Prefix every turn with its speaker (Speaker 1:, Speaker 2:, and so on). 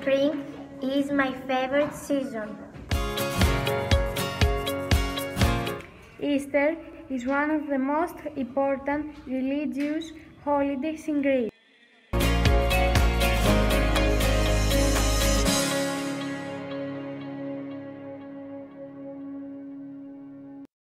Speaker 1: Spring is my favorite season.
Speaker 2: Easter is one of the most important religious holidays in Greece.